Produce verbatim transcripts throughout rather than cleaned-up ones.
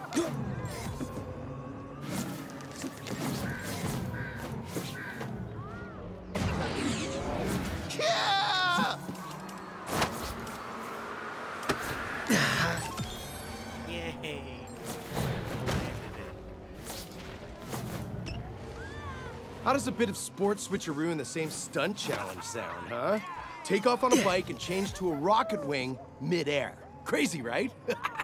How does a bit of sports switcheroo in the same stunt challenge sound, huh? Take off on a bike and change to a rocket wing mid-air. Crazy, right?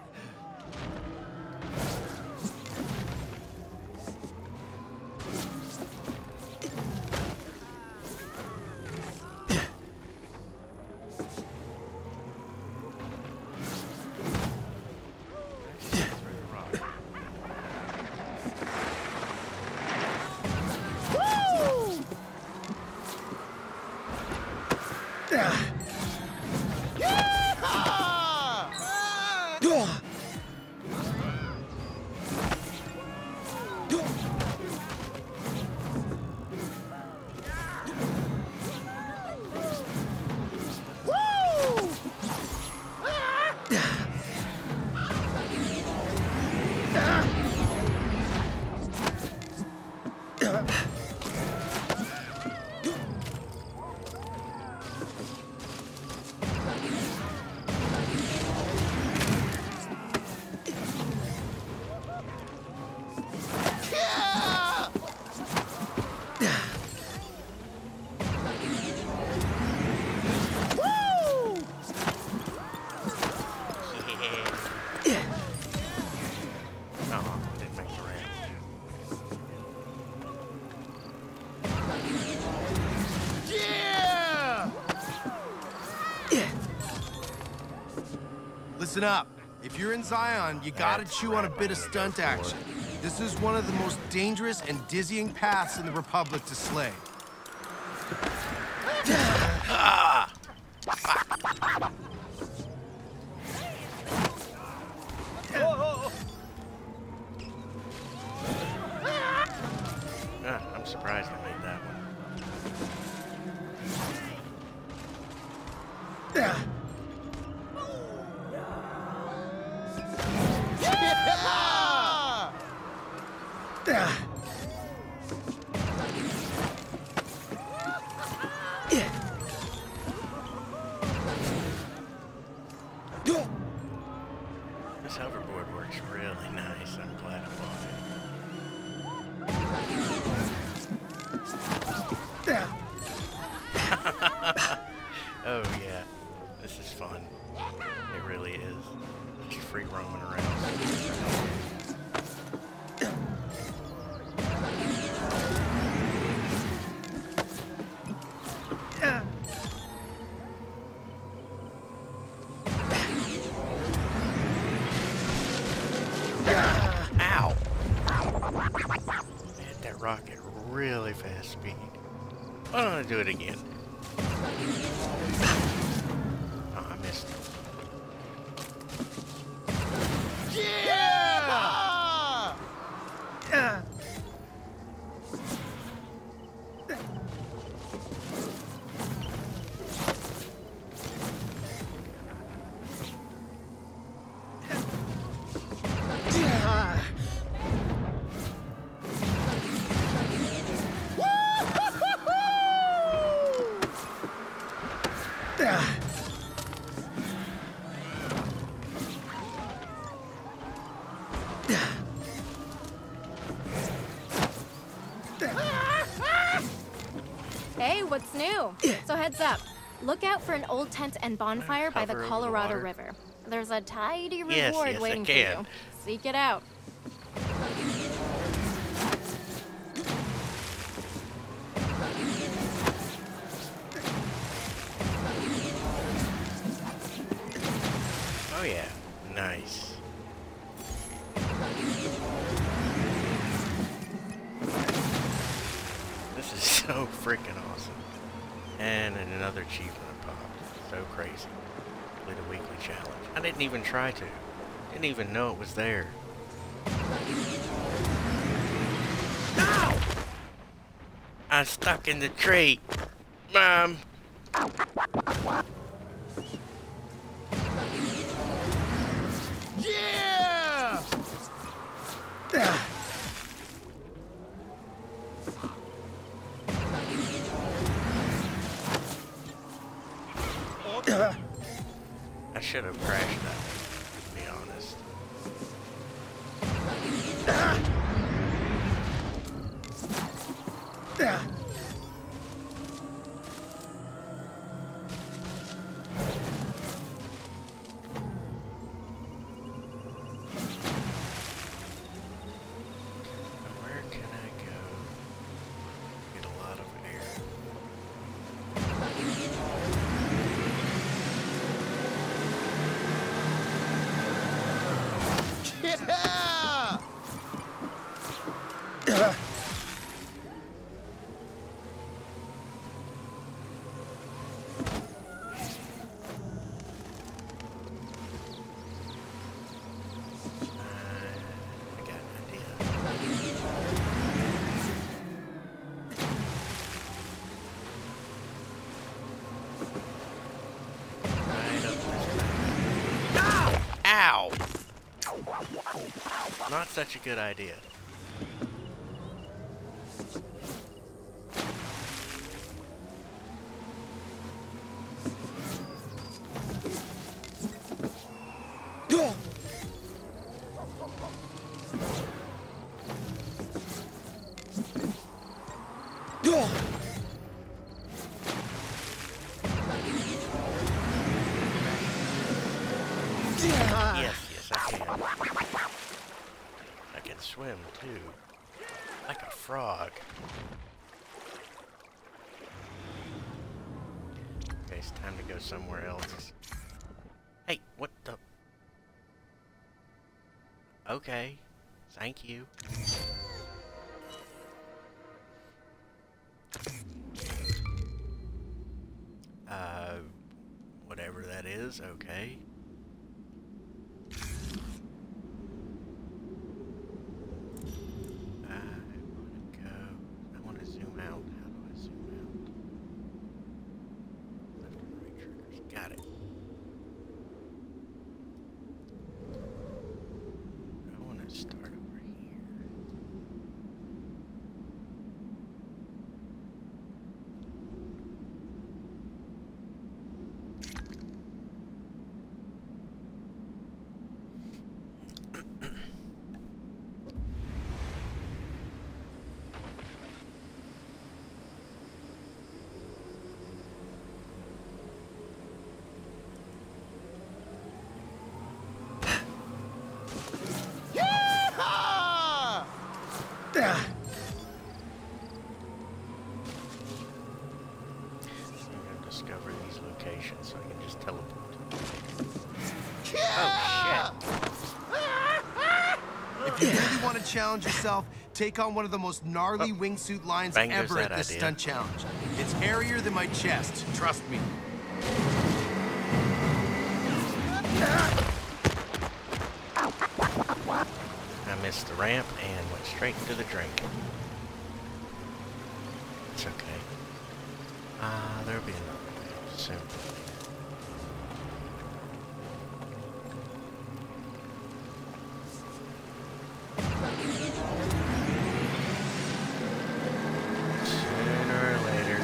Listen up. If you're in Zion, you gotta chew on a bit of stunt action. This is one of the most dangerous and dizzying paths in the Republic to slay. Ah! Uh, I'm surprised I made that one. This hoverboard works really nice. I'm glad I bought it. Oh yeah, this is fun. It really is. Just free roaming around. Ow! Hit that rocket really fast speed. Why don't I do it again? Oh, I missed it. Yeah! Yeah! Hey, what's new? So heads up. Look out for an old tent and bonfire by the Cover over the Colorado water. River. There's a tidy reward Yes, yes, I waiting for can. you. Seek it out. Oh yeah, nice. This is so freaking awesome. And another achievement popped. So crazy. Complete a weekly challenge. I didn't even try to. Didn't even know it was there. No! I'm stuck in the tree. Mom. Yeah! should have crashed that one, to be honest. Where can I go? Get a lot of air. Yeah! I got an idea. Right up this back. Ow! Not such a good idea. Yes, yes, I can. I can swim too, like a frog. Okay, it's time to go somewhere else. Hey, what the? Okay, thank you. Uh, whatever that is, okay. I want to go. I want to zoom out. How do I zoom out? Left and right triggers. Got it. I want to start over here. Discover these locations so I can just teleport. Oh shit! If you really want to challenge yourself, take on one of the most gnarly Oh. wingsuit lines Bang goes ever at that this idea. stunt challenge. It's hairier than my chest, trust me. I missed the ramp and went straight to the drink. It's okay. Ah, uh, there'll be another way soon. Sooner or later.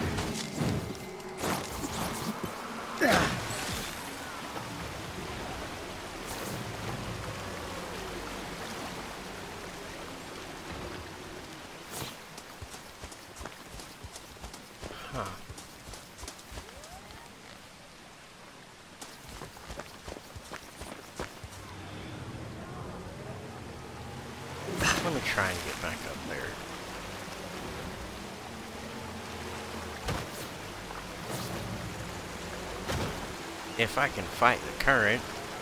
Huh. Let me try and get back up there. If I can fight the current.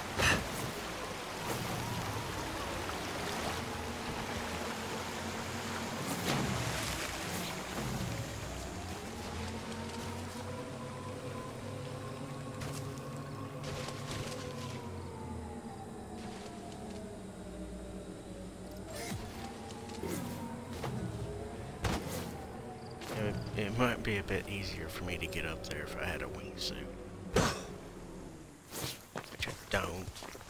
It, it might be a bit easier for me to get up there if I had a wingsuit. Which I don't.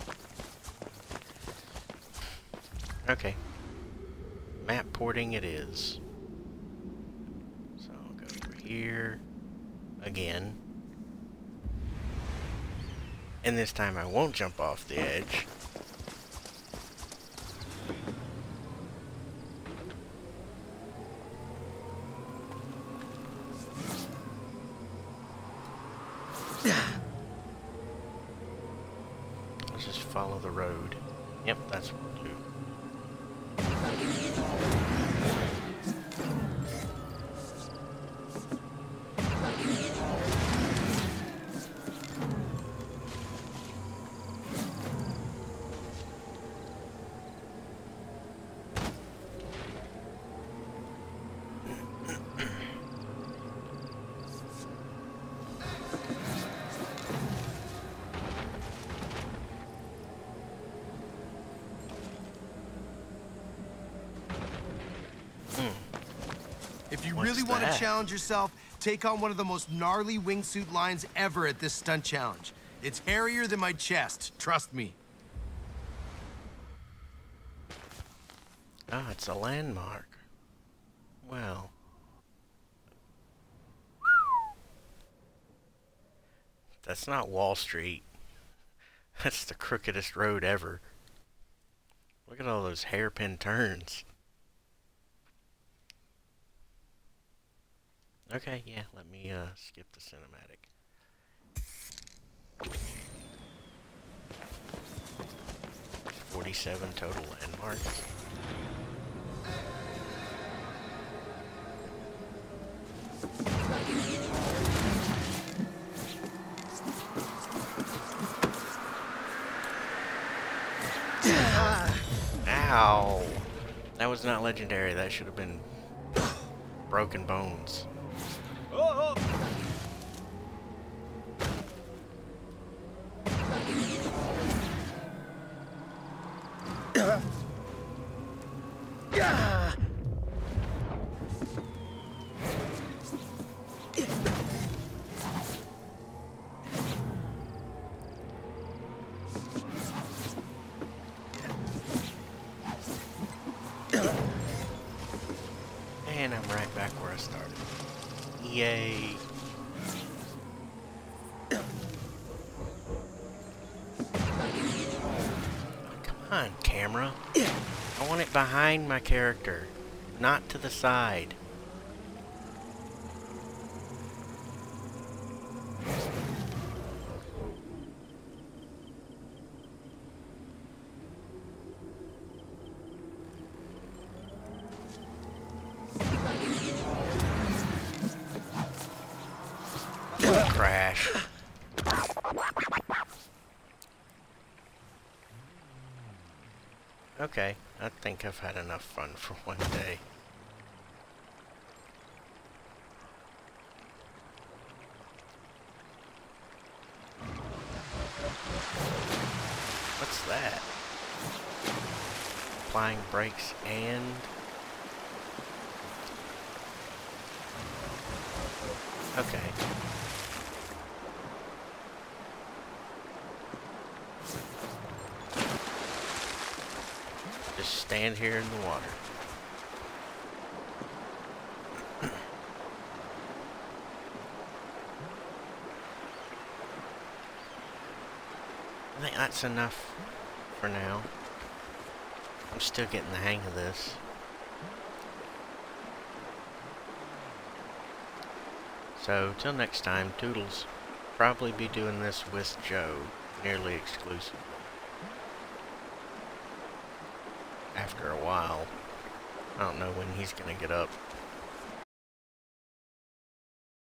Okay. Map porting it is. So I'll go over here again. And this time I won't jump off the edge. Let's just follow the road. Yep, that's what we'll do. If you What's really want to that? challenge yourself, take on one of the most gnarly wingsuit lines ever at this stunt challenge. It's hairier than my chest, trust me. Ah, it's a landmark. Well. That's not Wall Street. That's the crookedest road ever. Look at all those hairpin turns. Okay, yeah, let me uh, skip the cinematic. forty-seven total landmarks. Ow! That was not legendary. That should have been broken bones. And I'm right back where I started. Yay. Come on, camera. I want it behind my character, not to the side. Crash. Okay, I think I've had enough fun for one day. What's that? Applying brakes and... Okay. Just stand here in the water. I think that's enough for now. I'm still getting the hang of this. So, till next time, Toodles. Probably be doing this with Joe, nearly exclusively. After a while. I don't know when he's gonna get up.